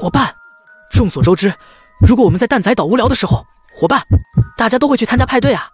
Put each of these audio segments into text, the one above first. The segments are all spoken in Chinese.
伙伴，众所周知，如果我们在蛋仔岛无聊的时候，伙伴，大家都会去参加派对啊。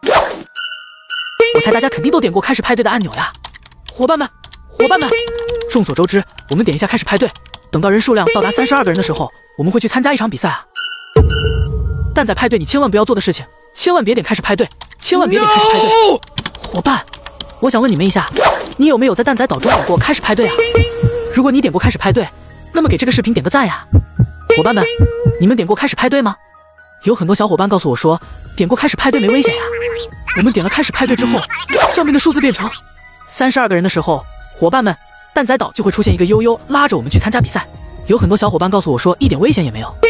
我猜大家肯定都点过开始派对的按钮呀。伙伴们，众所周知，我们点一下开始派对，等到人数量到达32个人的时候，我们会去参加一场比赛啊。蛋仔派对你千万不要做的事情，千万别点开始派对，千万别点开始派对。伙伴，我想问你们一下，你有没有在蛋仔岛中点过开始派对啊？如果你点过开始派对，那么给这个视频点个赞呀。伙伴们，你们点过开始派对吗？有很多小伙伴告诉我说，点过开始派对没危险呀。我们点了开始派对之后，上面的数字变成32个人的时候，伙伴们，蛋仔岛就会出现一个悠悠拉着我们去参加比赛。有很多小伙伴告诉我说，一点危险也没有。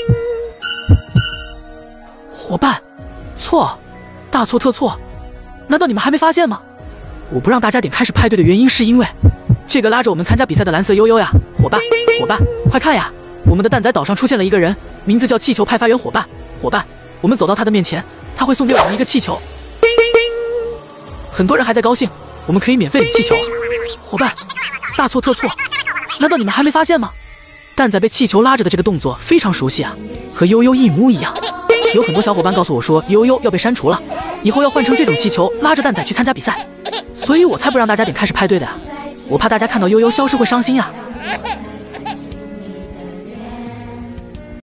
伙伴，错，大错特错！难道你们还没发现吗？我不让大家点开始派对的原因是因为这个拉着我们参加比赛的蓝色悠悠呀。伙伴，快看呀！我们的蛋仔岛上出现了一个人，名字叫气球派发员伙伴。伙伴，我们走到他的面前，他会送给我们一个气球。很多人还在高兴，我们可以免费领气球。伙伴，大错特错！难道你们还没发现吗？蛋仔被气球拉着的这个动作非常熟悉啊，和悠悠一模一样。有很多小伙伴告诉我说，悠悠要被删除了，以后要换成这种气球拉着蛋仔去参加比赛，所以我才不让大家点开始派对的呀。我怕大家看到悠悠消失会伤心呀。